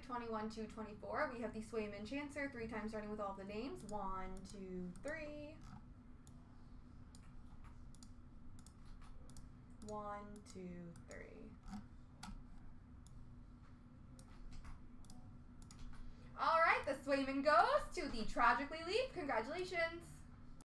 21 to 24. We have the Swayman Chancer, 3 times starting with all the names. 1, 2, 3. 1, 2, 3. All right, the Swayman goes to the Tragically Leap. Congratulations.